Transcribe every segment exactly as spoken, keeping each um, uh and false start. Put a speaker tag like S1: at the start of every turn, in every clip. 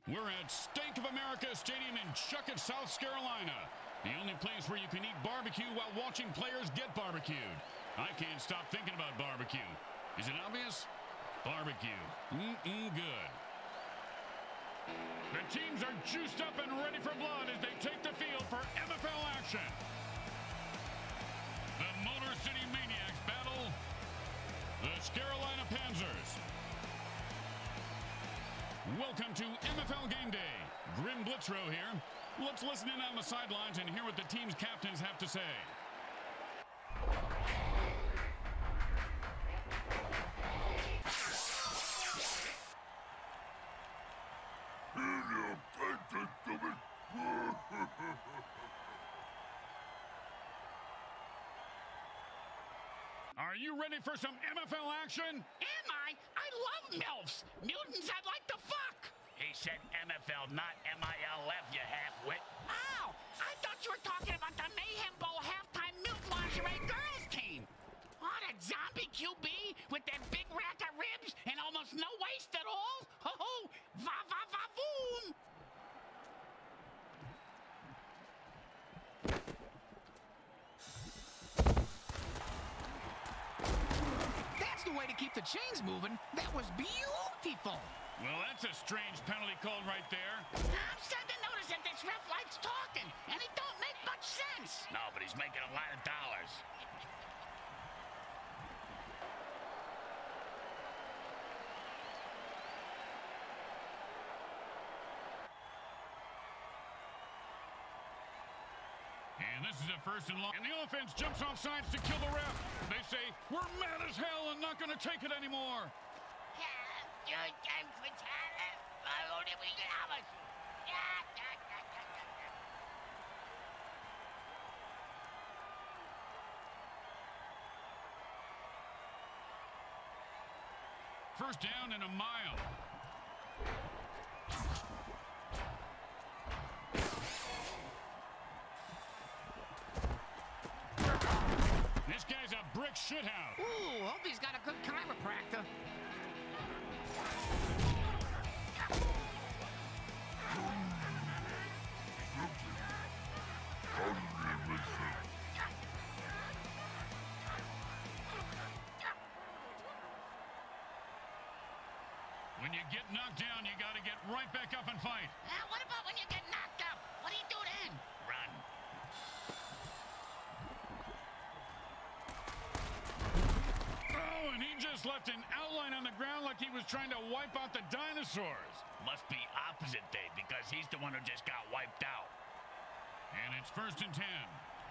S1: We're at Steak of America Stadium in Chuckett, South Scarolina. The only place where you can eat barbecue while watching players get barbecued. I can't stop thinking about barbecue. Is it obvious? Barbecue. Mm-mm good. The teams are juiced up and ready for blood as they take the field for M F L action. The Motor City Maniacs battle the Scarolina Panzers. Welcome to M F L Game Day. Grim Blitzrow here. Let's listen in on the sidelines and hear what the team's captains have to say. Are you ready for some M F L action?
S2: Am I? I love MILFs. Mutants I'd like to fuck.
S3: He said M F L, not M I L F, you half-wit.
S2: Ow! I thought you were talking about the Mayhem Bowl halftime Mutant Lingerie girls team. Oh, that zombie Q B with that big rack of ribs and almost no waist at all? Ho ho! Va va va voom! That's the way to keep the chains moving. That was beautiful.
S1: Well, that's a strange penalty called right there.
S2: I'm starting to notice that this ref likes talking, and it don't make much sense.
S3: No, but he's making a lot of dollars.
S1: And this is a first and long. And the offense jumps off sides to kill the ref. They say, we're mad as hell and not going to take it anymore. First down and a mile. This guy's a brick shithouse.
S2: Ooh, hope he's got a good chiropractor.
S1: When you get knocked down, you got to get right back up and fight.
S2: Uh, what about when you get knocked up? What do you do then?
S3: Run.
S1: Oh, and he just left an outline on the ground like he was trying to wipe out the dinosaurs.
S3: Must be opposite day because he's the one who just got wiped out.
S1: And it's first and ten.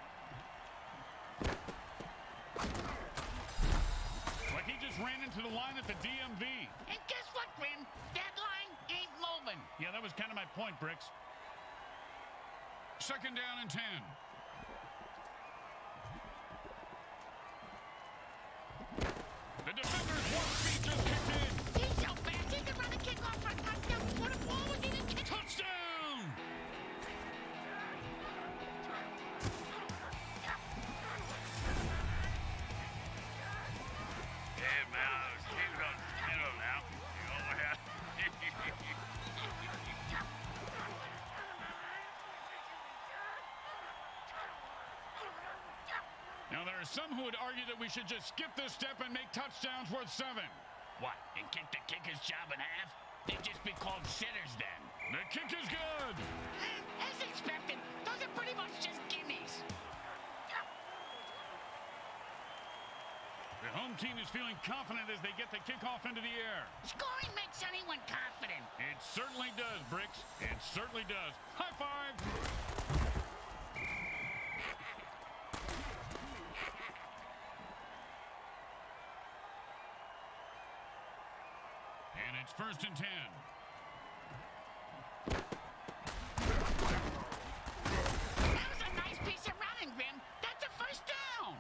S1: Like he just ran into the line at the D M V.
S2: And guess what, Grim? That line ain't moving.
S1: Yeah, that was kind of my point, Bricks. Second down and ten. The defender's one feet just kicked in.
S2: He's so fast, he can run the kickoff for a touchdown before the ball was even kicked.
S1: Touchdown!
S3: Hey, Mouse, keep it on the middle now. You know what happened?
S1: Now, there are some who would argue that we should just skip this step and make touchdowns worth seven.
S3: What, and kick the kicker's job in half? They'd just be called sitters then.
S1: The kick is good.
S2: Uh, as expected, those are pretty much just gimmies.
S1: The home team is feeling confident as they get the kickoff into the air.
S2: Scoring makes anyone confident.
S1: It certainly does, Bricks. It certainly does. High five. And it's first and ten.
S2: That was a nice piece of running, Grim. That's a first down.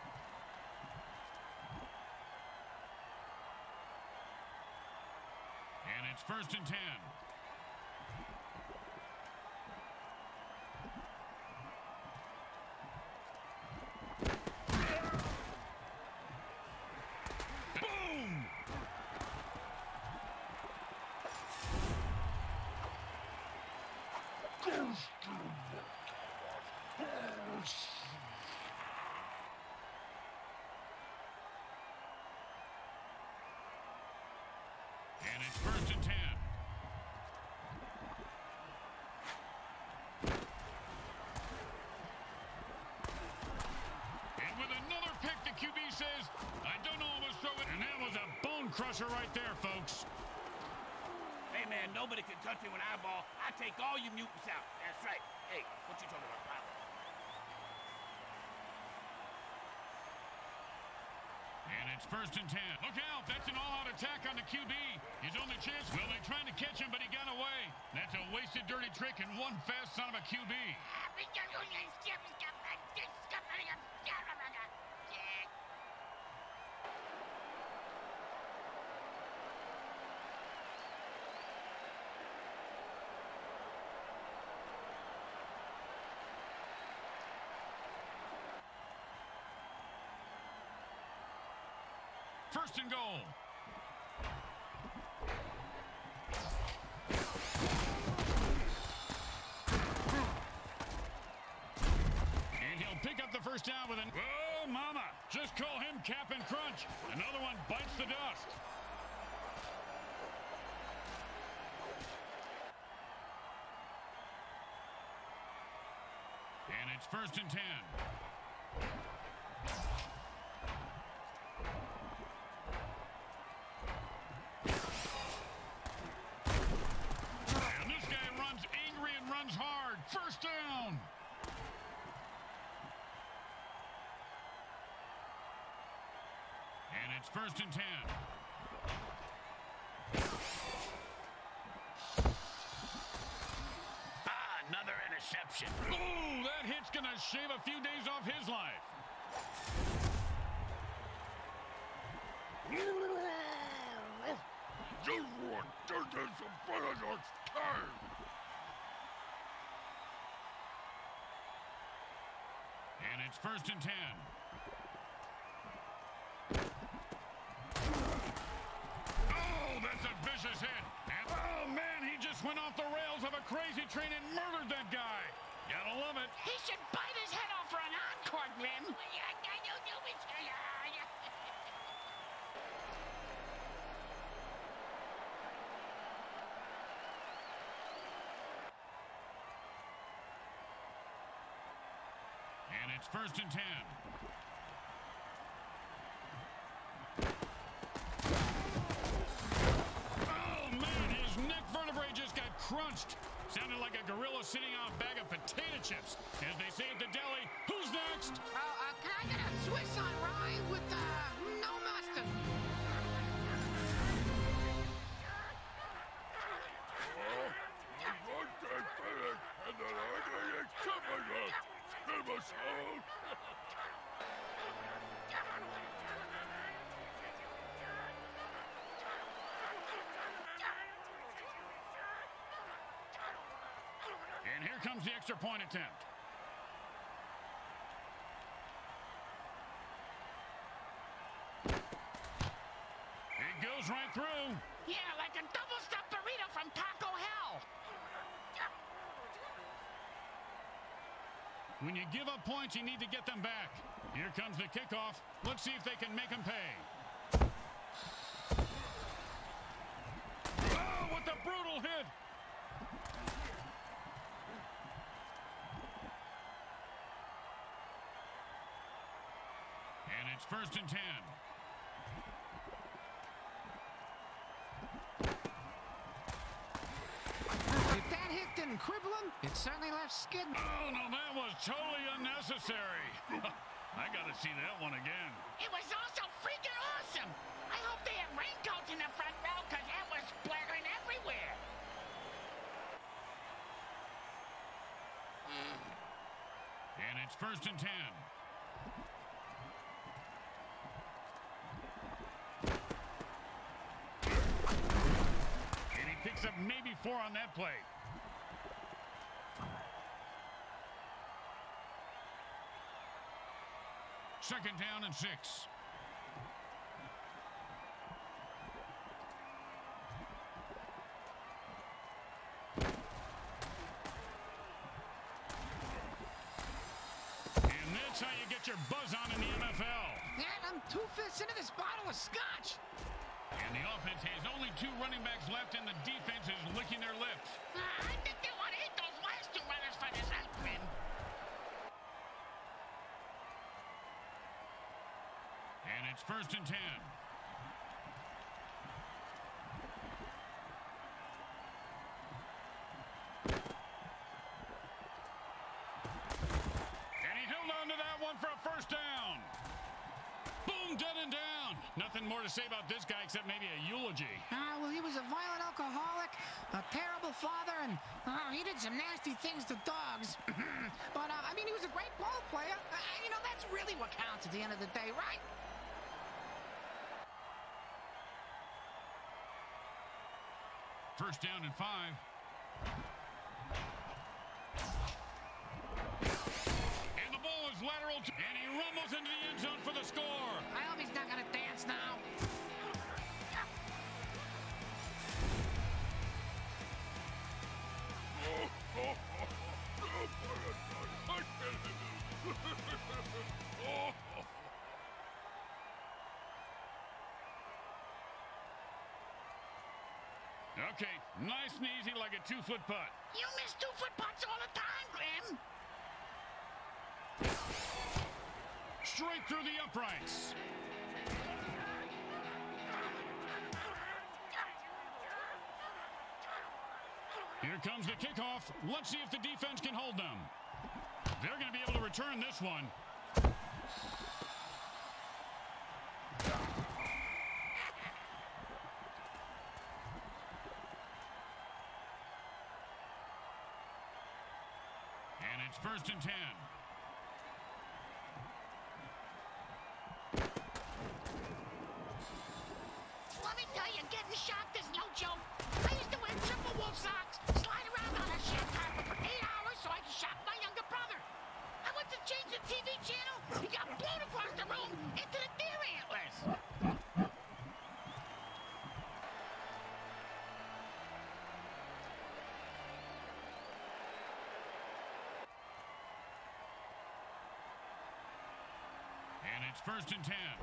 S1: And it's first and ten. And it's first and ten. And with another pick, the Q B says, I don't know who was throwing. And that was a bone crusher right there, folks.
S3: Hey, man, nobody can touch me when I ball. I take all you mutants out. That's right. Hey, what you talking about, pal?
S1: And it's first and ten. Look out, that's an all-out attack on the Q B. His only chance, well, they trying to catch him, but he got away. That's a wasted, dirty trick and one fast son of a Q B. First and goal. And he'll pick up the first down with an... Oh, mama. Just call him Cap'n Crunch. Another one bites the dust. And it's first and ten. Hard. First down. And it's first and ten.
S3: Ah, another interception.
S1: Ooh, that hit's going to shave a few days off his life. And it's first and ten. Oh, that's a vicious hit. And, oh, man, he just went off the rails of a crazy train and murdered that guy. Gotta love it.
S2: He should bite his head off for an encore, Grim.
S1: And it's first and ten. Oh, man, his neck vertebrae just got crunched. Sounded like a gorilla sitting on a bag of potato chips. As they say at the deli, who's next?
S4: Uh, uh, can I get a Swiss on rye with, uh, no mustard?
S1: And here comes the extra point attempt. It goes right through.
S2: Yeah, like a double-stuffed burrito from Taco Hell.
S1: When you give up points, you need to get them back. Here comes the kickoff. Let's see if they can make them pay. Oh, what a brutal hit. And it's first and ten.
S4: If that hit didn't cripple him, it certainly left skid.
S1: Oh, no, that was totally unnecessary. I got to see that one again.
S2: It was also freaking awesome. I hope they have raincoats in the front row because that was splattering everywhere.
S1: And it's first and ten. And he picks up maybe four on that play. Second down and six. And that's how you get your buzz on in the M F L.
S4: And I'm two fifths into this bottle of scotch.
S1: And the offense has only two running backs left, and the defense is licking their lips.
S2: Uh, I think they want to hit those last two runners for this ice cream.
S1: And it's first and ten. And he held on to that one for a first down. Boom, dead and down. Nothing more to say about this guy except maybe a eulogy.
S4: Uh, well, he was a violent alcoholic, a terrible father, and uh, he did some nasty things to dogs. But, uh, I mean, he was a great ball player. Uh, you know, that's really what counts at the end of the day, right?
S1: First down and five. And the ball is lateral, to, and he rumbles into the end zone for the score.
S4: I hope he's not going to dance now.
S1: Okay, nice and easy like a two-foot putt.
S2: You miss two-foot putts all the time, Grim.
S1: Straight through the uprights. Here comes the kickoff. Let's see if the defense can hold them. They're going to be able to return this one. And it's first and ten.
S2: Let me tell you, getting shocked is no joke. I used to wear triple wool socks, slide around on a shit carpet for eight hours so I could shock my younger brother. I went to change the T V channel, he got blown across the room into the deer antlers.
S1: And it's first and ten.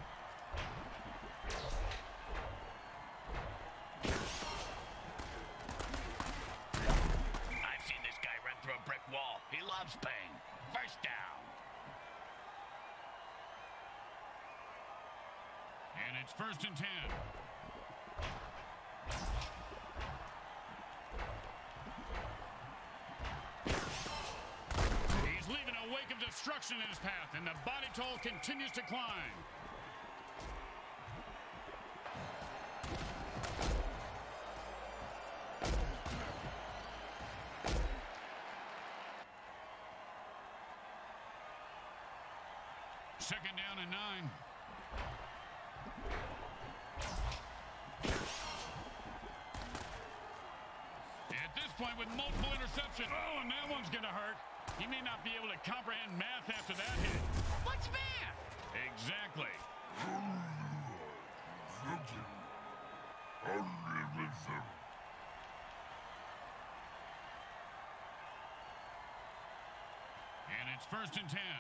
S3: I've seen this guy run through a brick wall. He loves pain. First down.
S1: And it's first and ten. He's leaving a wake of destruction in his path, and the body toll continues to climb. Second down and nine. At this point, with multiple interceptions, oh, and that one's going to hurt. He may not be able to comprehend math after that hit.
S2: What's math?
S1: Exactly. And it's first and ten.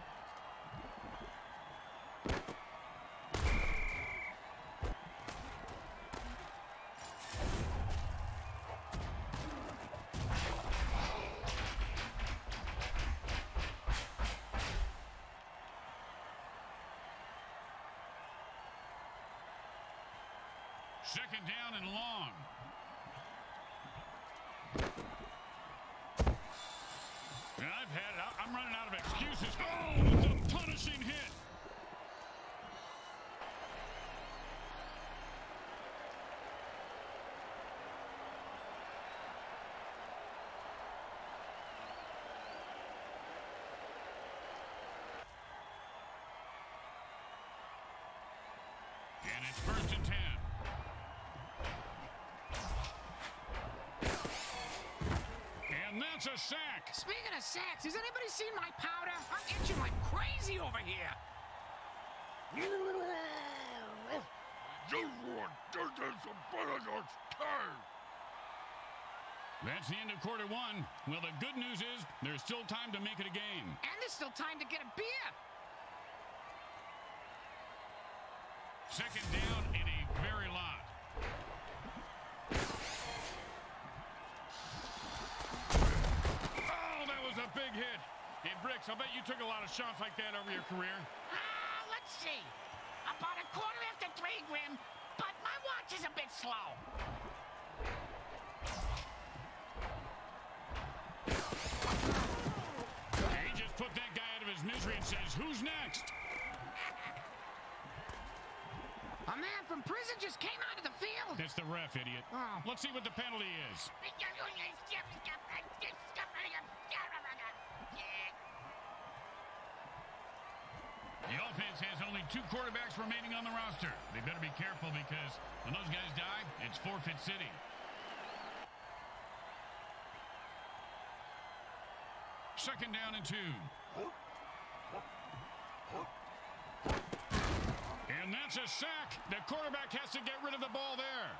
S1: Second down and long. I've had it. I'm running out of excuses. Oh, the punishing hit. And it's first and ten. And that's a sack.
S4: Speaking of sacks, has anybody seen my powder? I'm itching like crazy over here.
S1: That's the end of quarter one. Well, the good news is there's still time to make it a game.
S4: And there's still time to get a beer.
S1: Second down and a very lot. Oh, that was a big hit. Hey, Bricks, I bet you took a lot of shots like that over your career.
S2: Ah, uh, let's see. About a quarter after three, Grim, but my watch is a bit slow.
S1: He just put that guy out of his misery and says, who's next?
S4: A man from prison just came out of the field.
S1: That's the ref, idiot.
S4: Oh.
S1: Let's see what the penalty is. The offense has only two quarterbacks remaining on the roster. They better be careful because when those guys die, it's forfeit city. Second down and two. And that's a sack. The quarterback has to get rid of the ball there.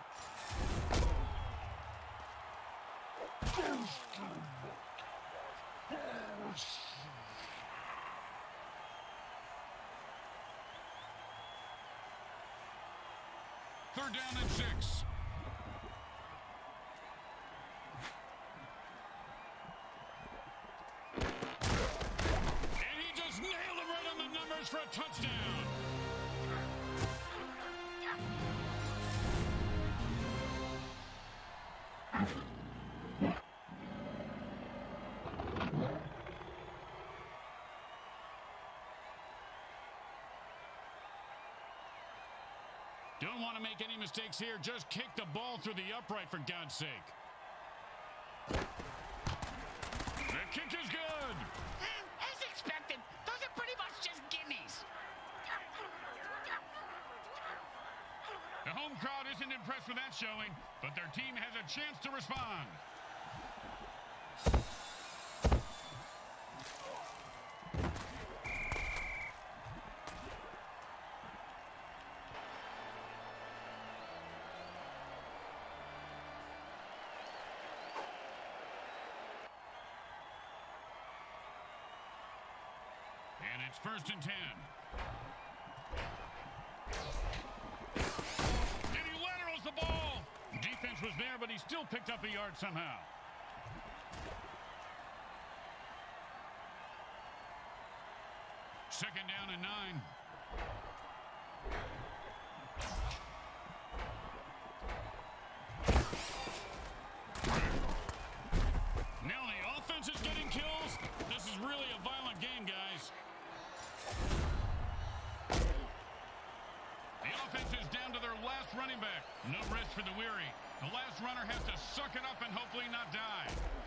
S1: Third down and six. And he just nailed it right on the numbers for a touchdown. Don't want to make any mistakes here. Just kick the ball through the upright, for God's sake. The kick is good.
S2: As expected, those are pretty much just gimmies.
S1: The home crowd isn't impressed with that showing, but their team has a chance to respond. And it's first and ten. And he laterals the ball. Defense was there, but he still picked up a yard somehow. Second down and nine. Now the offense is getting kills. This is really a violent game, guys. The offense is down to their last running back. No rest for the weary. The last runner has to suck it up and hopefully not die.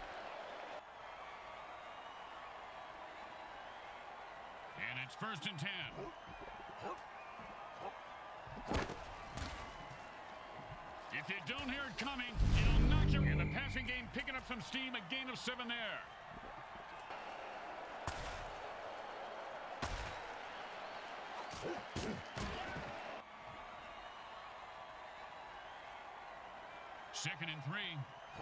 S1: And it's first and ten. If you don't hear it coming, it'll knock you. And the passing game picking up some steam, a gain of seven there. Second and three.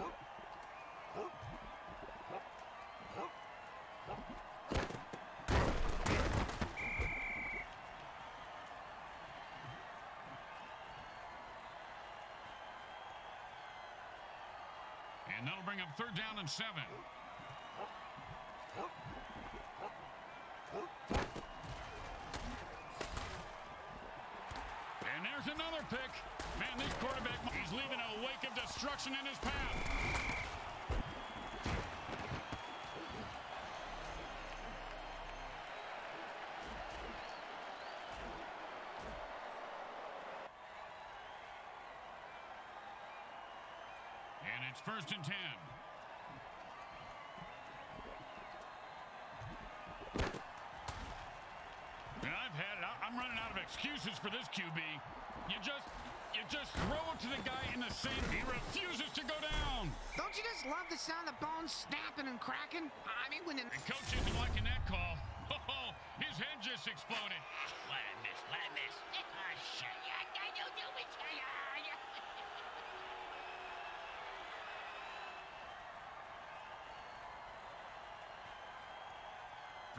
S1: And that'll bring up third down and seven. And there's another pick. Man, this quarterback, he's leaving a wake of destruction in his path. And it's first and ten. And I've had it. I'm running out of excuses for this Q B. You just, you just throw it to the guy in the same. He refuses to go down.
S4: Don't you just love the sound of bones snapping and cracking? I mean, when the...
S1: The coach isn't liking that call. Oh, his head just exploded.
S2: Let him miss, let him miss. Ah, shit. I don't do it.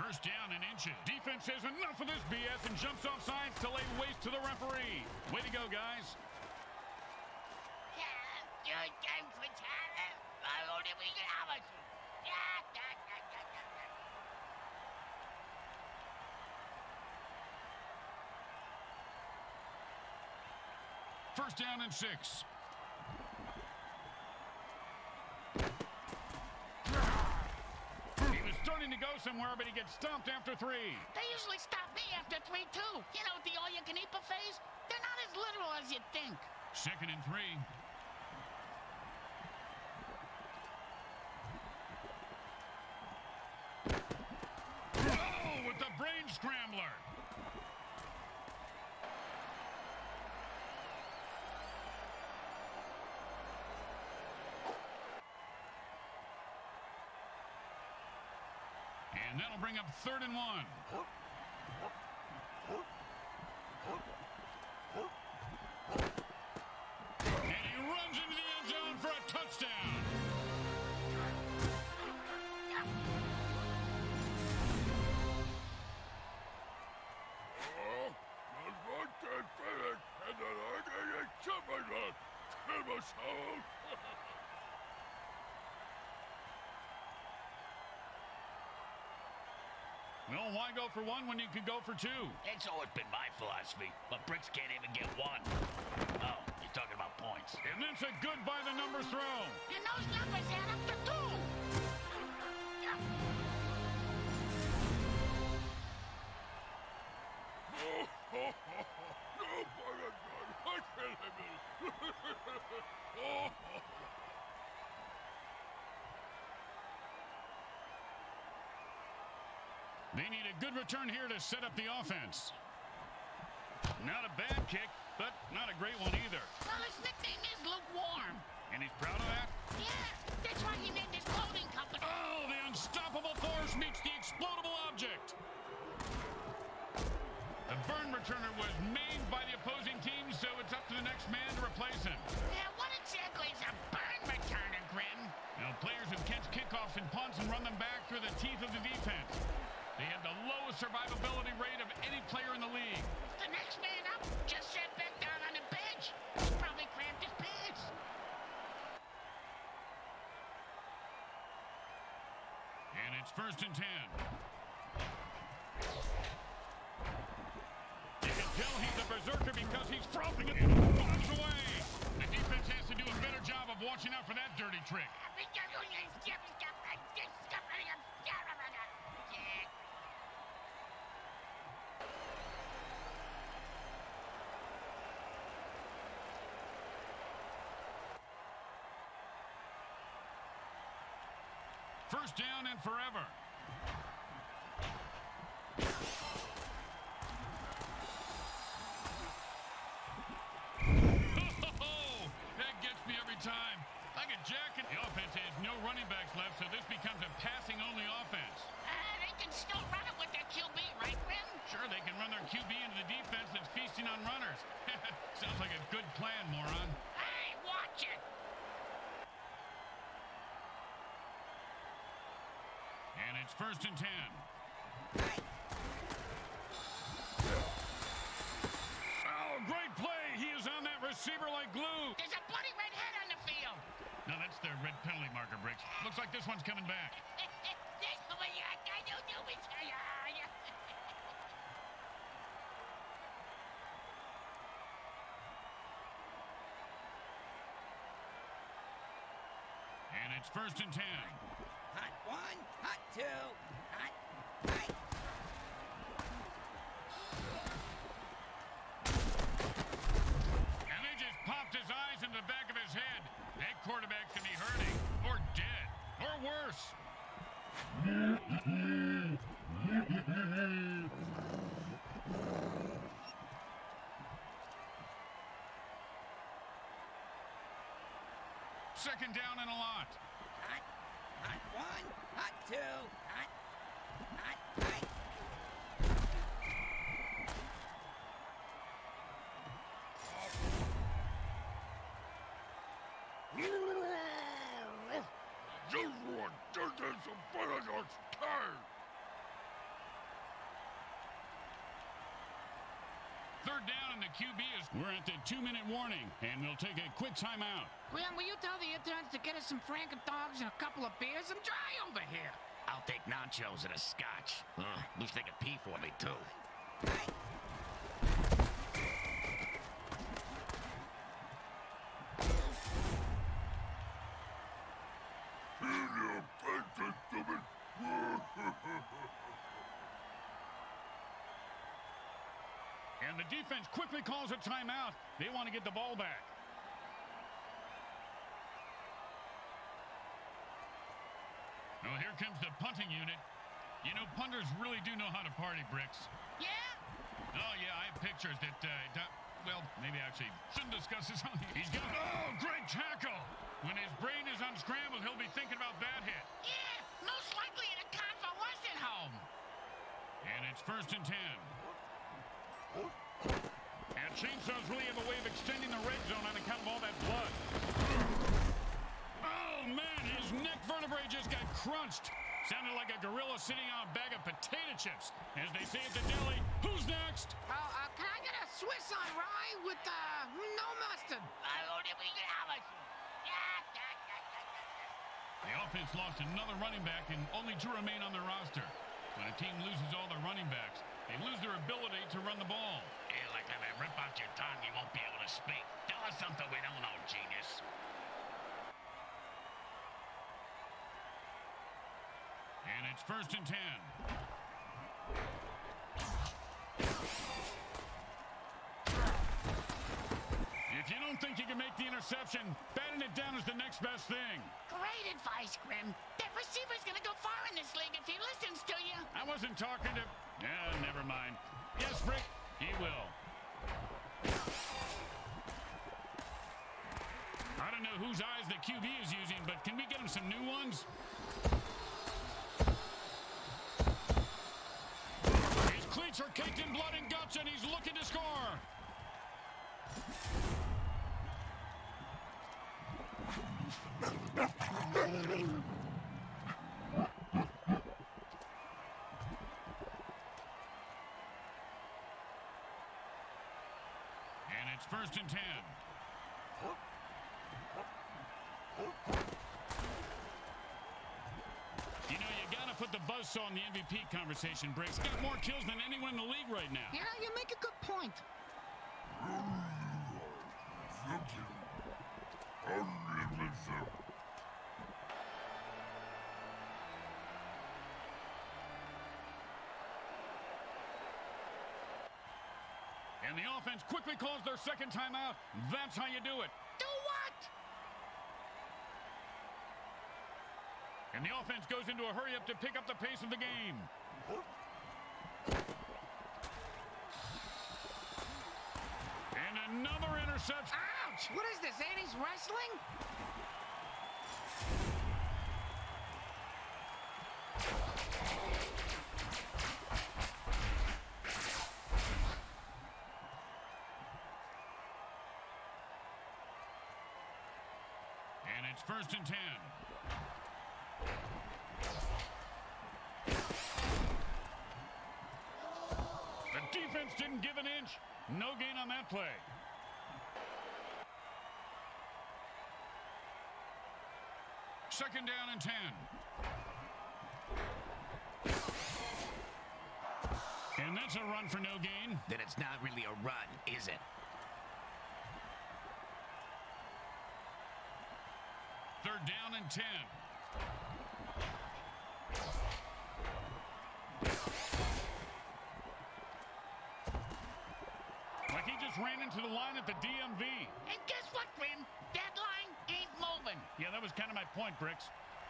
S1: First down and inches. Defense says enough of this B S and jumps off sides to lay waste to the referee. Way to go, guys. First down and six. He was starting to go somewhere, but he gets stopped after three.
S2: They usually stop me after three, too. You know, the all-you-can-eat buffets? They're not as literal as you'd think.
S1: Second and three. Oh, with the brain scrambler. And that'll bring up third and one. And he runs into the end zone for a touchdown. Well, why go for one when you could go for two?
S3: It's always been my philosophy, but Bricks can't even get one. Oh, you're talking about points.
S1: And that's a good by the numbers throw.
S2: And those numbers add up to two.
S1: They need a good return here to set up the offense. Not a bad kick, but not a great one either.
S2: Well, his nickname is Lukewarm.
S1: And he's proud of that?
S2: Yeah, that's why he named his clothing company.
S1: Oh, the unstoppable force meets the explodable object. The burn returner was maimed by the opposing team, so it's up to the next man to replace him.
S2: Yeah, what exactly is a burn returner, Grim?
S1: Now, players who catch kickoffs and punts and run them back through the teeth of the defense. They have the lowest survivability rate of any player in the league.
S2: The next man up just sat back down on the bench. He probably cramped his pants.
S1: And it's first and ten. You can tell he's a berserker because he's frothing it bombs away. The defense has to do a better job of watching out for that dirty trick. First down and forever. Oh, that gets me every time. Like a jacket. The offense has no running backs left, so this becomes a passing-only offense.
S2: Uh, they can still run it with their Q B, right, Grim?
S1: Sure, they can run their Q B into the defense that's feasting on runners. Sounds like a good plan, moron.
S2: Hey, watch it.
S1: And it's first and ten. Oh, great play. He is on that receiver like glue.
S2: There's a bloody red head on the field.
S1: No, that's their red penalty marker, Bricks. Looks like this one's coming back. And it's first and ten.
S5: Hot one, hot two, hot, hot.
S1: And they just popped his eyes into the back of his head. That quarterback can be hurting, or dead, or worse. Second down and a lot.
S5: Hot, hot one, hot two, hot, hot, hot.
S1: Q B is... We're at the two-minute warning, and we'll take a quick timeout.
S4: Grim, will you tell the interns to get us some Franken dogs and a couple of beers? I'm dry over here.
S2: I'll take nachos and a scotch. Ugh, wish they could pee for me, too.
S1: And the defense quickly calls a timeout. They want to get the ball back. Well, here comes the punting unit. You know, punters really do know how to party, Bricks.
S4: Yeah?
S1: Oh, yeah, I have pictures that, uh, well, maybe actually shouldn't discuss this on here. He's got, oh, great tackle. When his brain is unscrambled, he'll be thinking about that hit.
S2: Yeah, most likely in a convalescent home.
S1: And it's first and ten. And chainsaws really have a way of extending the red zone on account of all that blood. Oh, man, his neck vertebrae just got crunched. Sounded like a gorilla sitting on a bag of potato chips. As they say at the deli, who's next?
S4: Oh, uh, can I get a Swiss on rye with, uh, no mustard?
S1: The offense lost another running back and only two remain on their roster. When a team loses all their running backs, they lose their ability to run the ball.
S2: Yeah, like if I rip out your tongue, you won't be able to speak. Tell us something we don't know, genius.
S1: And it's first and ten. If you don't think you can make the interception, batting it down is the next best thing.
S2: Great advice, Grim. That receiver's gonna go far in this league if he listens to you.
S1: I wasn't talking to... Yeah, never mind. Yes, Rick, he will. I don't know whose eyes the Q B is using, but can we get him some new ones? His cleats are caked in blood and guts, and he's looking to score. And it's first and ten. You know, you gotta put the buzzsaw in the M V P conversation, Briggs. Got more kills than anyone in the league right now.
S4: Yeah, you make a good point.
S1: And the offense quickly calls their second timeout. That's how you do it.
S2: Do what?
S1: And the offense goes into a hurry-up to pick up the pace of the game. And another interception.
S4: Ouch! What is this, eighties wrestling?
S1: And it's first and ten. The defense didn't give an inch. No gain on that play. Second down and ten. And that's a run for no gain.
S2: Then it's not really a run, is it?
S1: Third down and ten. Like he just ran into the line at the D M V.
S2: And guess what, Grim? That line ain't moving.
S1: Yeah, that was kind of my point, Bricks.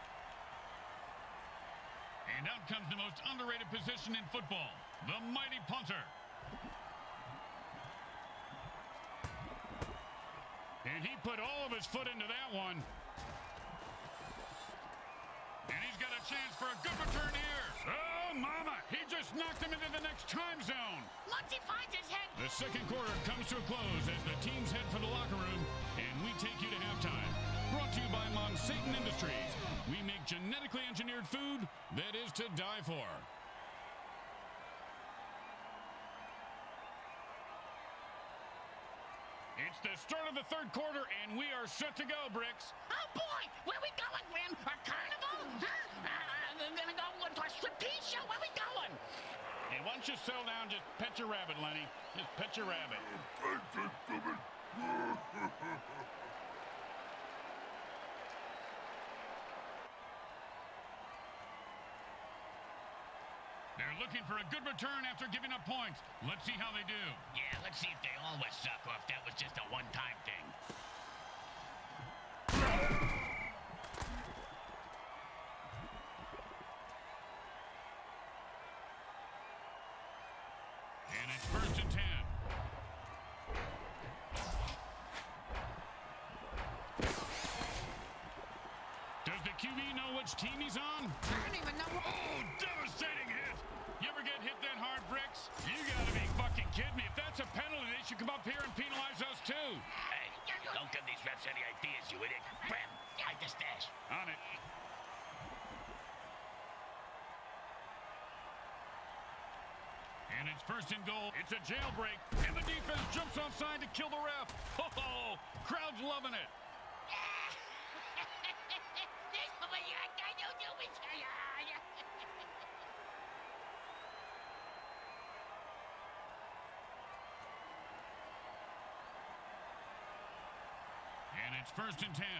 S1: And out comes the most underrated position in football, the mighty punter. And he put all of his foot into that one. And he's got a chance for a good return here. Oh, mama, he just knocked him into the next time zone.
S2: Once he finds his head...
S1: The second quarter comes to a close as the teams head for the locker room, and we take you to halftime. Brought to you by Monsatan Industries. We make genetically engineered food that is to die for. It's the start of the third quarter, and we are set to go, Bricks.
S2: Oh, boy. Where we going, Grim? A carnival? Huh? Uh, I'm gonna go to a striptease show. Where we going?
S1: Hey, why don't you settle down? Just pet your rabbit, Lenny. Just pet your rabbit. They're looking for a good return after giving up points. Let's see how they do.
S2: Yeah, let's see if they always suck or if that was just a one-time thing.
S1: And it's first and ten. Does the Q B know which team he's on?
S4: I don't even know.
S1: Oh, devastating hit. You ever get hit that hard, Bricks? You gotta be fucking kidding me. If that's a penalty, they should come up here and penalize us too.
S2: Hey, don't give these refs any ideas, you idiot. Grim, hide the stash.
S1: On it. And it's first and goal. It's a jailbreak. And the defense jumps offside to kill the ref. Oh, crowd's loving it. And it's first and ten.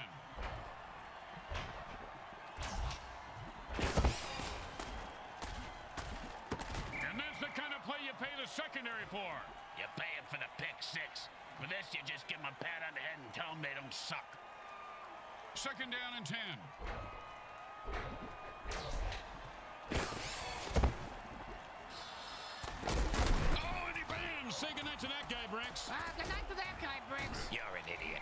S1: And that's the kind of play you pay the secondary for.
S2: You pay him for the pick six. For this, you just give them a pat on the head and tell them they don't suck.
S1: Second down and ten. Oh, and he bam! Say goodnight to that guy, Bricks.
S4: Uh, good night to that guy, Briggs.
S2: You're an idiot.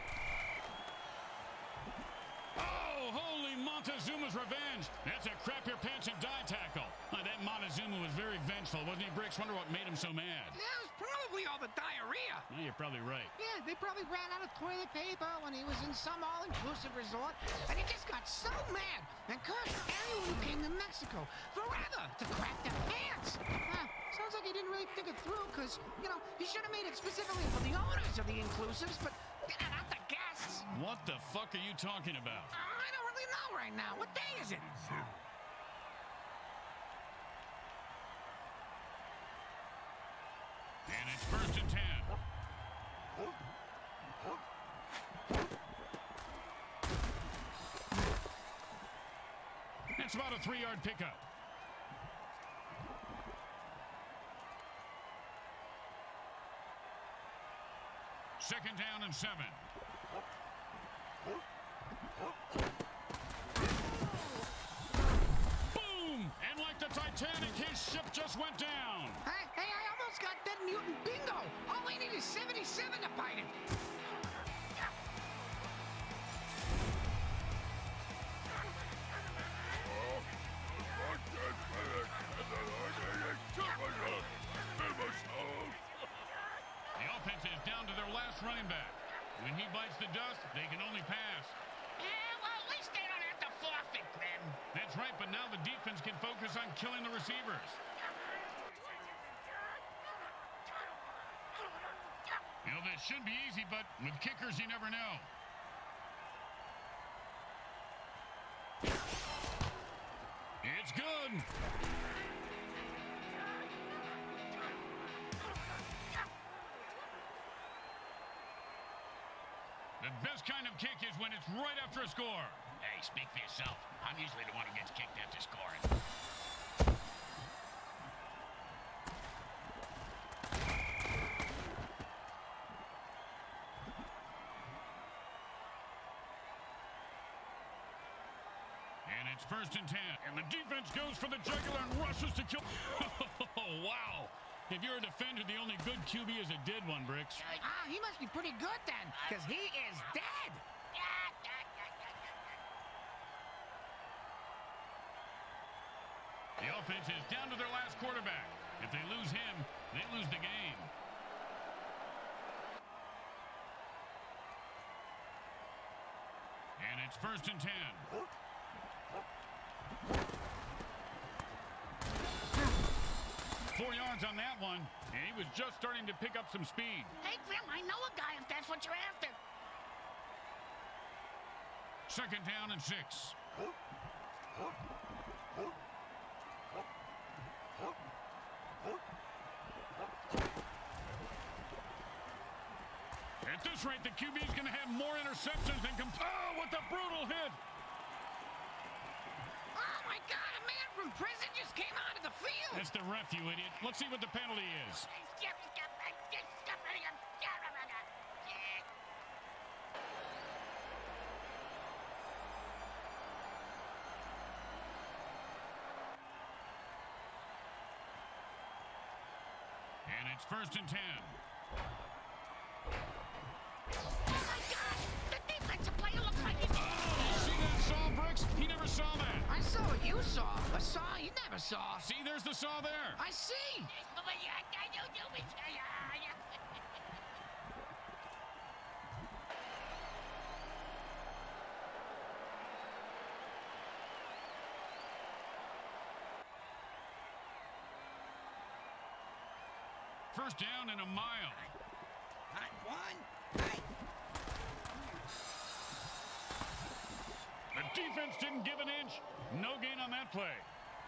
S1: Oh, holy Montezuma's revenge. That's a crap your pants and die tackle. Oh, that Montezuma was very vengeful, wasn't he, Bricks? Wonder what made him so mad.
S4: That was probably all the diarrhea.
S1: Yeah, you're probably right.
S4: Yeah, they probably ran out of toilet paper when he was in some all-inclusive resort, and he just got so mad and cursed anyone who came to Mexico forever to crap their pants. Huh, sounds like he didn't really think it through, because, you know, he should have made it specifically for the owners of the inclusives, but not the guests.
S1: What the fuck are you talking about?
S4: I don't really know right now. What day is it?
S1: And it's first and ten. That's about a three-yard pickup. Second down and seven. Boom! And like the Titanic, his ship just went down.
S4: Hey, hey, I almost got Dead Mutant Bingo. All I need is seventy-seven to bite it.
S1: The offense is down to their last running back. When he bites the dust, they can only pass.
S2: Yeah, well, at least they don't have to forfeit, Grim.
S1: That's right, but now the defense can focus on killing the receivers. You know, this should be easy, but with kickers, you never know. It's good. The best kind of kick is when it's right after a score.
S2: Hey, speak for yourself. I'm usually the one who gets kicked after scoring.
S1: And it's first and ten. And the defense goes for the jugular and rushes to kill. Oh, wow. If you're a defender, the only good Q B is a dead one, Bricks.
S4: Ah, he must be pretty good then, because he is dead.
S1: The offense is down to their last quarterback. If they lose him, they lose the game. And it's first and ten. four yards on that one. And he was just starting to pick up some speed.
S2: Hey, Grim, I know a guy if that's what you're after.
S1: Second down and six. At this rate, the Q B's going to have more interceptions than... Com oh, what a brutal hit!
S4: Oh, my God, a man from prison just came out of the field.
S1: That's the ref, you idiot. Let's see what the penalty is. And it's first and ten.
S2: Oh, my God! The defensive player looks like he's...
S1: Oh, you see that saw, Brooks? He never saw that.
S4: I saw what you saw. A saw you never saw.
S1: See, there's the saw there.
S4: I see.
S1: First down and a mile.
S5: Hot one. Hot.
S1: The defense didn't give an inch. No gain on that play.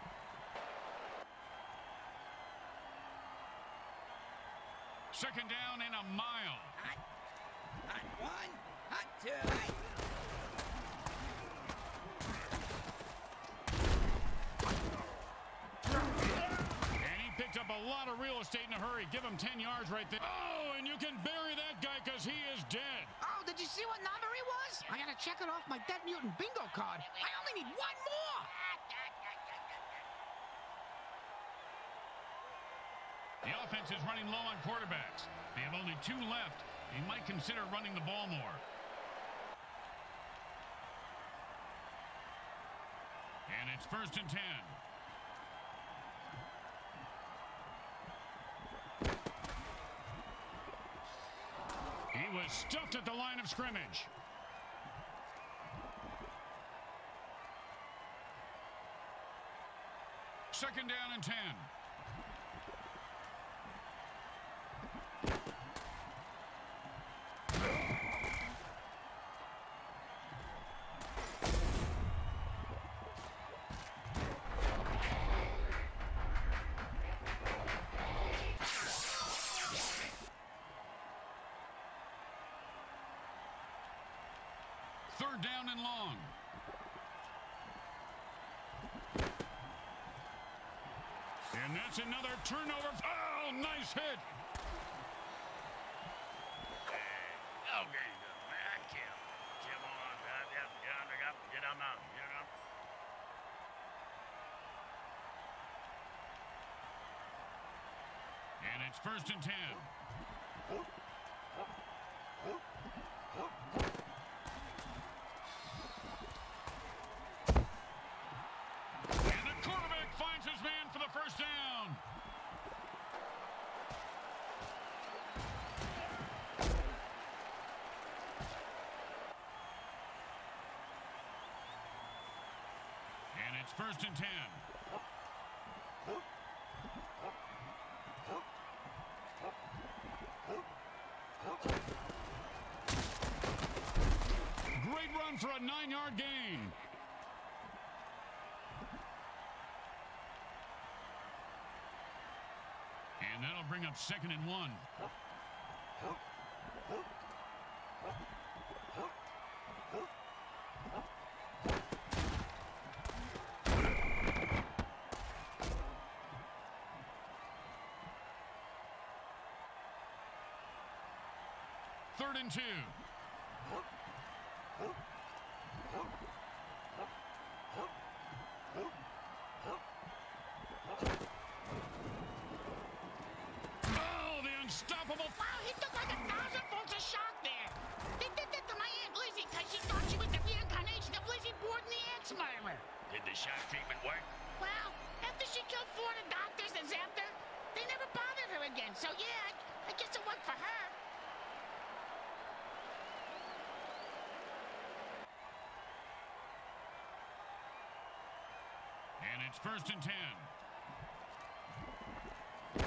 S1: Second down and a mile.
S5: Hot. Hot one. Hot two. Hot.
S1: Picked up a lot of real estate in a hurry. Give him ten yards right there. Oh, and you can bury that guy because he is dead.
S4: Oh, did you see what number he was? I gotta check it off my Dead Mutant bingo card. I only need one more.
S1: The offense is running low on quarterbacks. They have only two left. They might consider running the ball more. And it's first and ten. He was stuffed at the line of scrimmage. Second down and ten. Third down and long. And that's another turnover. Oh, nice hit.
S3: Okay, man, kill. Kill on, get on, get on, get on, get on.
S1: And it's first and ten. And the quarterback finds his man for the first down. And it's first and ten. Great run for a nine-yard gain. And that'll bring up second and one. Third and two. Oh, the unstoppable.
S2: Wow, he took like a thousand volts of shock there. They did that to my Aunt Lizzie because she thought she was the reincarnation of Lizzie Borden, the ex-murderer.
S3: Did the shock treatment work?
S2: Well, after she killed four of the doctors that zapped her, they never bothered her again. So, yeah, I, I guess it worked for her.
S1: And it's first and ten.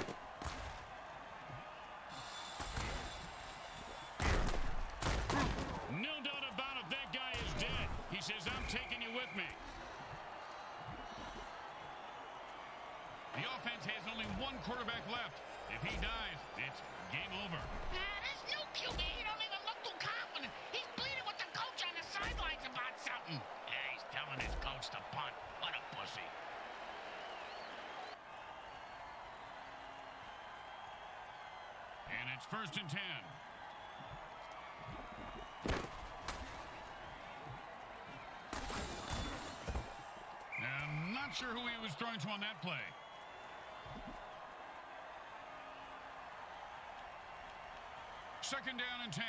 S1: quarterback left. If he dies, it's game over.
S2: Ah, this new Q B, he don't even look too confident. He's bleeding with the coach on the sidelines about something.
S3: Yeah, he's telling his coach to punt. What a pussy.
S1: And it's first and ten. I'm not sure who he was throwing to on that play. Second down and ten.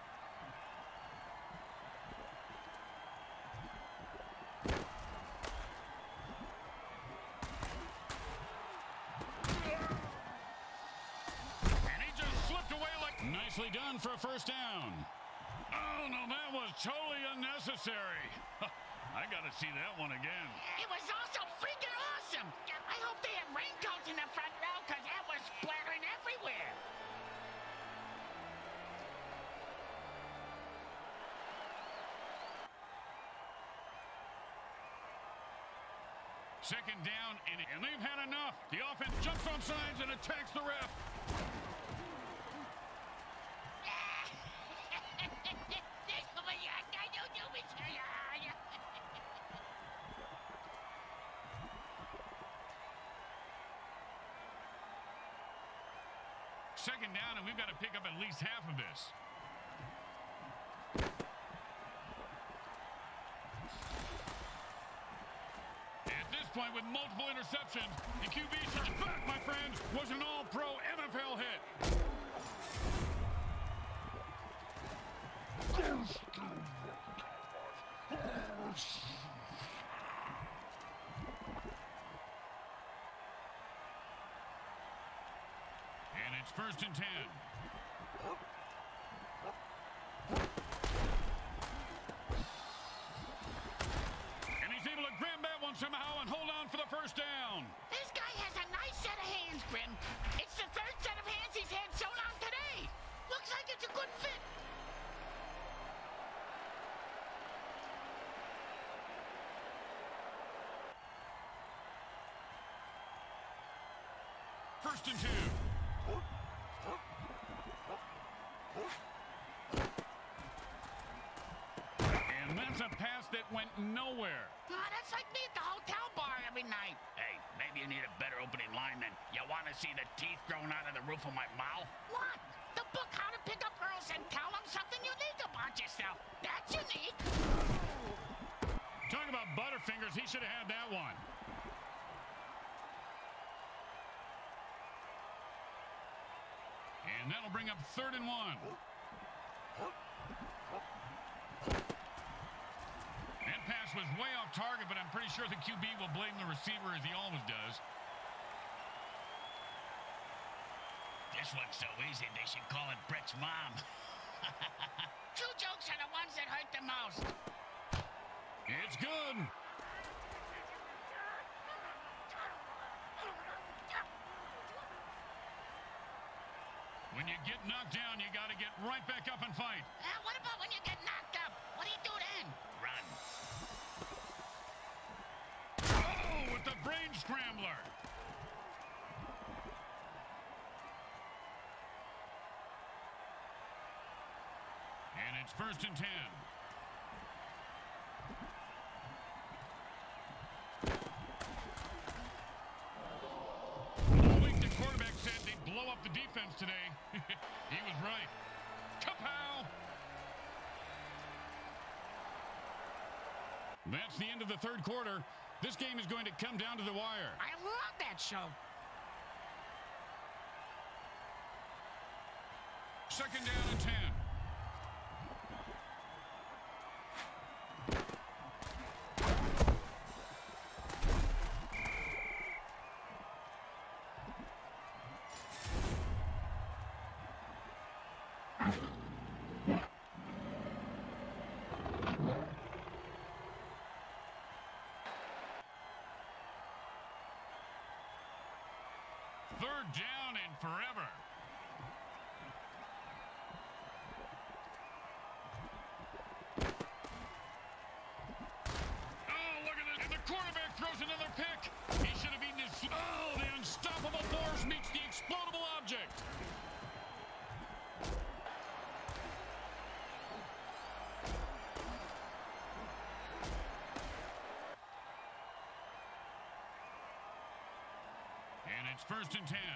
S1: And he just slipped away like... Nicely done for a first down. Oh, no, that was totally unnecessary. I got to see that one again.
S2: It was also freaking awesome. I hope they have raincoats in the front row because that was splattering everywhere.
S1: Second down, and, and they've had enough. The offense jumps on sides and attacks the ref. Second down, and we've got to pick up at least half of this. At this point, with multiple interceptions, the Q B should back, my friend, was an all-pro M F L hit. And it's first and ten. And he's able to grab that one somehow and hold on for the first down.
S2: This guy has a nice set of hands, Grim. It's the third set of hands he's had sewn on today. Looks like it's a good fit.
S1: First and two. And that's a pass that went nowhere.
S2: Oh, that's like me at the hotel bar every night.
S3: Hey, maybe you need a better opening line than you want to see the teeth growing out of the roof of my mouth?
S2: What? The book How to Pick Up Girls and Tell Them Something Unique About Yourself. That's unique.
S1: Talk about Butterfingers, he should have had that one. And that'll bring up third and one. That pass was way off target, but I'm pretty sure the Q B will blame the receiver as he always does.
S3: This one's so easy, they should call it Brett's mom.
S2: True jokes are the ones that hurt the most.
S1: It's good. When you get knocked down, you got to get right back up and fight.
S2: Uh, what about when you get knocked up? What do you do then?
S3: Run.
S1: Oh, with the brain scrambler. And it's first and ten. All week the quarterback said they'd blow up the defense today. He was right. Kapow! That's the end of the third quarter. This game is going to come down to the wire.
S4: I love that show.
S1: Second down and ten. Third down and forever. Oh, look at this. And the quarterback throws another pick. He should have eaten his... Oh, the unstoppable force meets explodable object. And it's first and ten.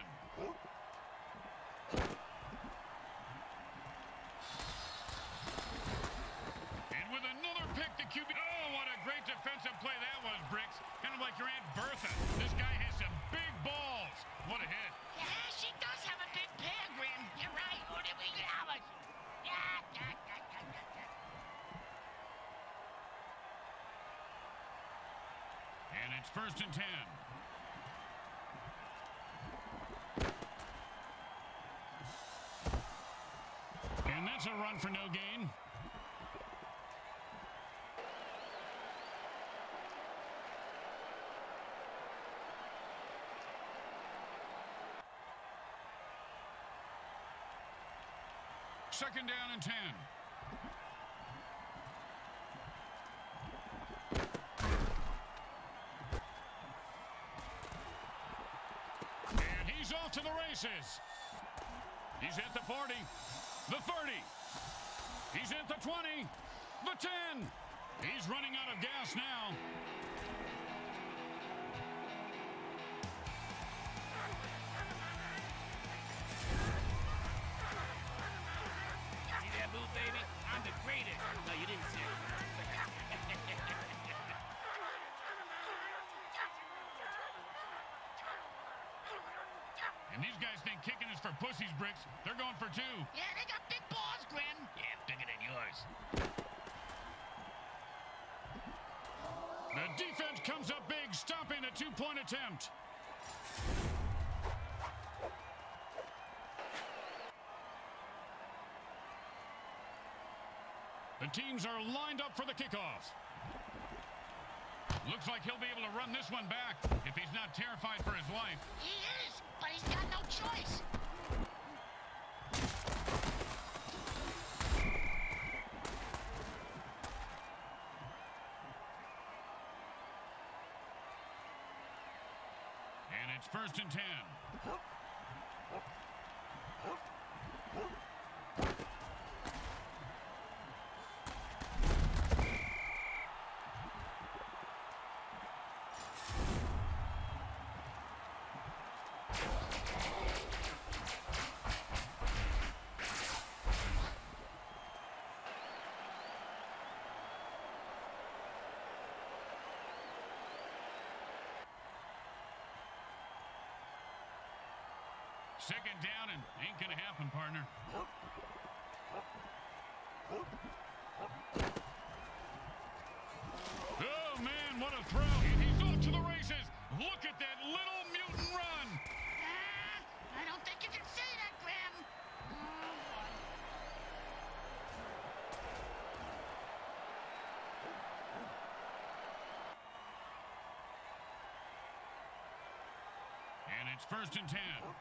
S1: And with another pick, the Q B... Oh, what a great defensive play that was, Bricks. Kind of like your Aunt Bertha. This guy has some big balls. What a hit.
S2: Yeah, she does have a big pair, Grim. You're right. What do we have? Yeah, yeah, yeah, yeah, yeah, yeah.
S1: And it's first and ten. And that's a run for no gain. Second down and ten. And he's off to the races. He's at the forty, the thirty. He's at the twenty, the ten. He's running out of gas now.
S3: See that move, baby? I'm the greatest. No, you didn't see it.
S1: And these guys think kicking is for pussies, Bricks. They're going for two.
S2: Yeah, they got big balls, Grim.
S3: Yeah, bigger than yours.
S1: The defense comes up big, stopping a two-point attempt. The teams are lined up for the kickoff. Looks like he'll be able to run this one back if he's not terrified for his life.
S2: He is, but he's got no choice.
S1: And it's first and ten. Second down and ain't gonna happen, partner. Oh, man, what a throw. And he's off to the races. Look at that little mutant run.
S2: Uh, I don't think you can say that, Grim. Oh, boy.
S1: And it's first and ten.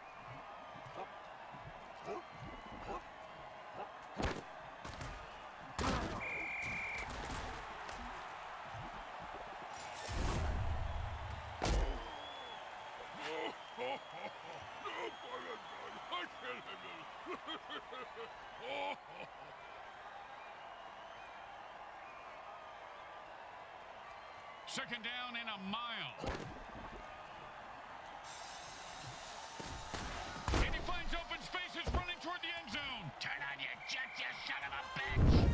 S1: Second down in a mile. And he finds open spaces running toward the end zone.
S2: Turn on your jet, you son of a bitch.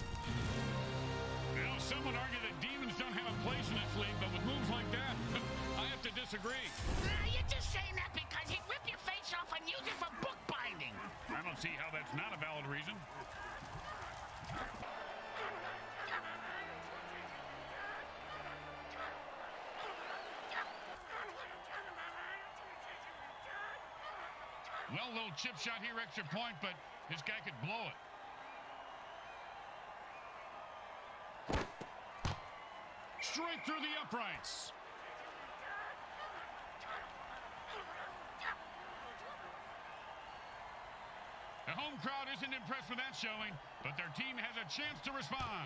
S1: Well, some would argue that demons don't have a place in this league, but with moves like that, I have to disagree.
S2: Uh, you're just saying that because he'd rip your face off and use it for bookbinding.
S1: I don't see how that's not a valid reason. Well, little chip shot here, extra point, but this guy could blow it. Straight through the uprights. The home crowd isn't impressed with that showing, but their team has a chance to respond.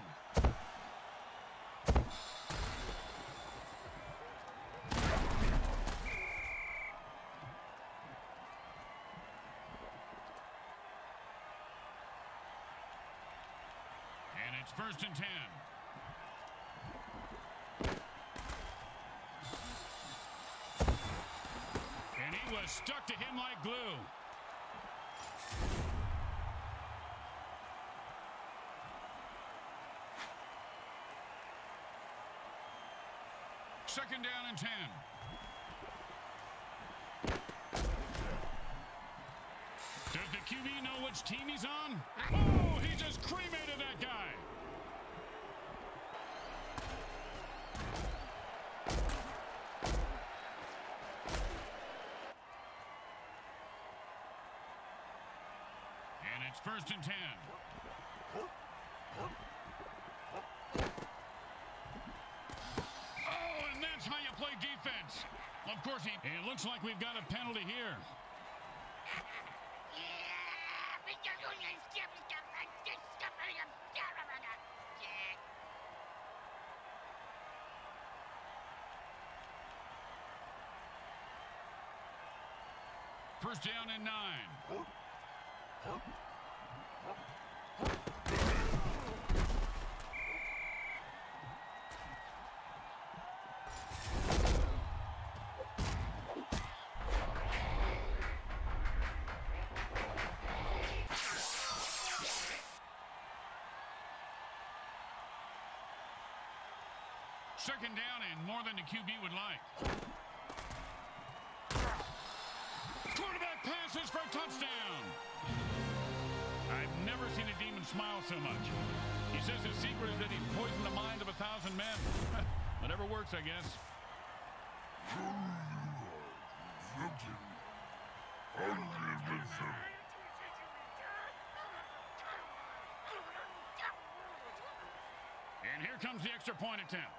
S1: it's first and ten. And he was stuck to him like glue. Second down and ten. Does the Q B know which team he's on? Oh, he just cremated that guy. And it's first and ten. Oh, and that's how you play defense. Of course, he, it looks like we've got a penalty here. First down and nine. Second down and more than the Q B would like. Quarterback passes for a touchdown. I've never seen a demon smile so much. He says his secret is that he's poisoned the mind of a thousand men. Whatever works, I guess. And here comes the extra point attempt.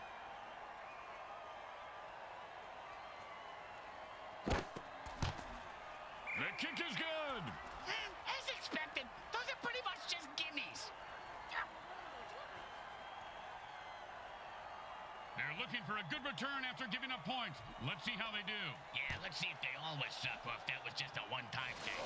S1: The kick is good.
S2: As expected, those are pretty much just gimmies.
S1: They're looking for a good return after giving up points. Let's see how they do.
S2: Yeah, let's see if they always suck or if that was just a one-time thing.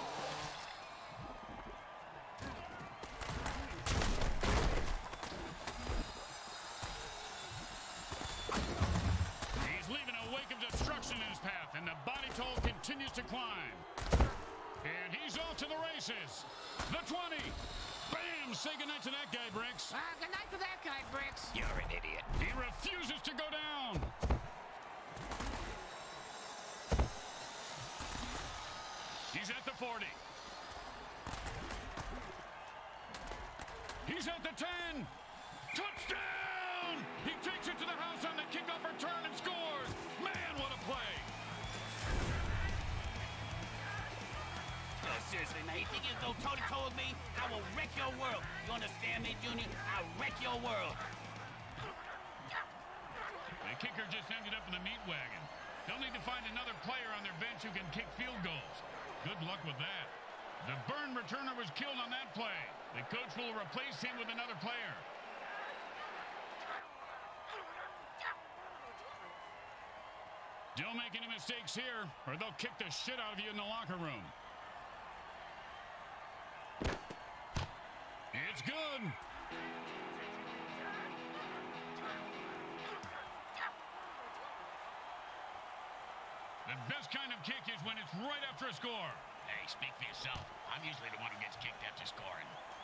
S1: He's leaving a wake of destruction in his path, and the body toll continues to climb. And he's off to the races. The twenty. Bam! Say goodnight to that guy, Bricks.
S4: Uh, good night to that guy, Bricks.
S2: You're an idiot.
S1: He refuses to go down. He's at the forty. He's at the ten. Touchdown! He takes it to the house on the kickoff return and scores. Man, what a play.
S3: No, seriously, man. You think you go toe-to-toe with me? I will wreck your world. You understand me, Junior? I'll wreck your world.
S1: The kicker just ended up in the meat wagon. They'll need to find another player on their bench who can kick field goals. Good luck with that. The burn returner was killed on that play. The coach will replace him with another player. Don't make any mistakes here, or they'll kick the shit out of you in the locker room. It's good. The best kind of kick is when it's right after a score.
S2: Hey, speak for yourself. I'm usually the one who gets kicked after scoring.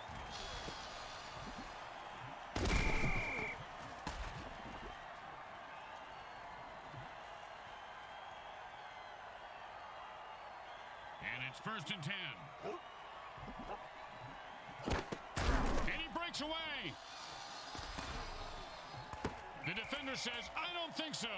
S1: And it's first and ten. And he breaks away. The defender says, I don't think so.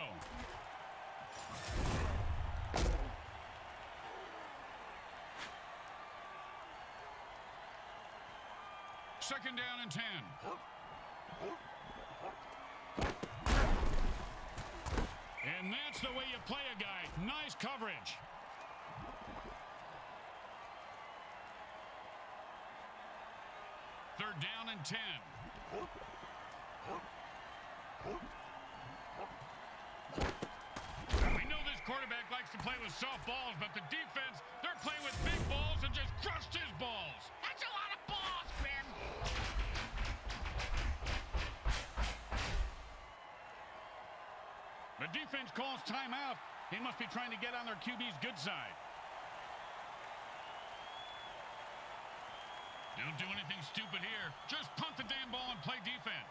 S1: Second down and ten. And that's the way you play a guy. Nice coverage. Third down and ten. We know this quarterback likes to play with soft balls, but the defense, they're playing with big balls and just crushed his balls.
S2: That's a lot of balls, Grim.
S1: The defense calls timeout. They must be trying to get on their Q B's good side. Don't do anything stupid here. Just punt the damn ball and play defense.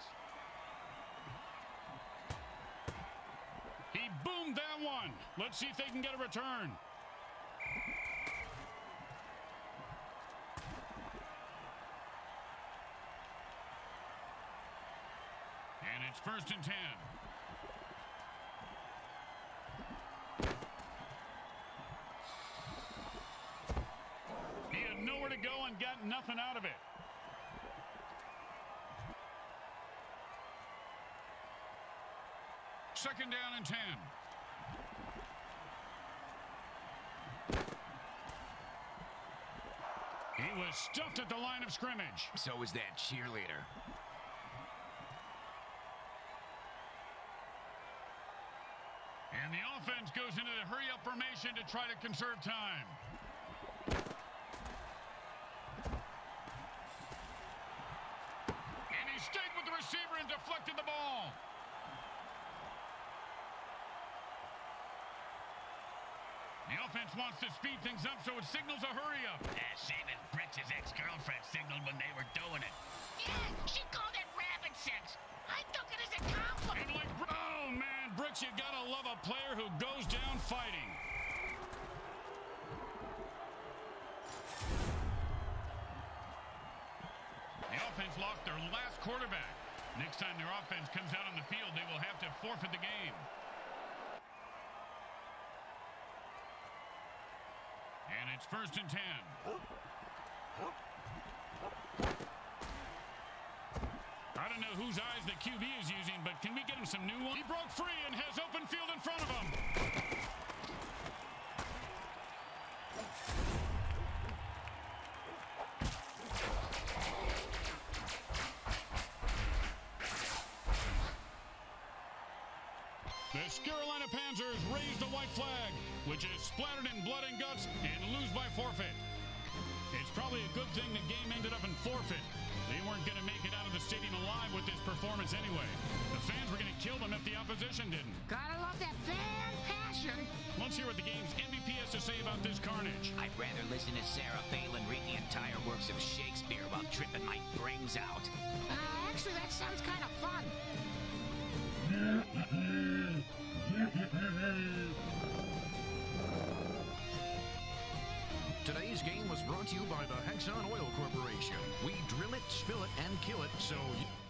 S1: He boomed that one. Let's see if they can get a return. And it's first and ten. He had nowhere to go and got nothing out of it. Second down and ten. He was stuffed at the line of scrimmage.
S6: So was that cheerleader.
S1: And the offense goes into the hurry-up formation to try to conserve time. And he stayed with the receiver and deflected the ball. The offense wants to speed things up, so it signals a hurry-up.
S3: Yeah, same as Bricks' ex-girlfriend signaled when they were doing it.
S2: Yeah, she called it rabbit sex. I took it as a compliment.
S1: And like, oh, man, Bricks, you gotta love a player who goes down fighting. The offense lost their last quarterback. Next time their offense comes out on the field, they will have to forfeit the game. And it's first and ten. I don't know whose eyes the Q B is using, but can we get him some new ones? He broke free and has open field in front of him. The Scarolina Panzers raise the white flag, which is splattered in blood and guts, and lose by forfeit. It's probably a good thing the game ended up in forfeit. They weren't going to make it out of the stadium alive with this performance anyway. The fans were going to kill them if the opposition didn't.
S4: Gotta love that fan passion.
S1: Let's hear what the game's M V P has to say about this carnage.
S3: I'd rather listen to Sarah Palin read the entire works of Shakespeare while tripping my brains out.
S4: Uh, actually, that sounds kind of fun.
S7: Today's game was brought to you by the Hexon Oil Corporation. We drill it, spill it, and kill it, so... You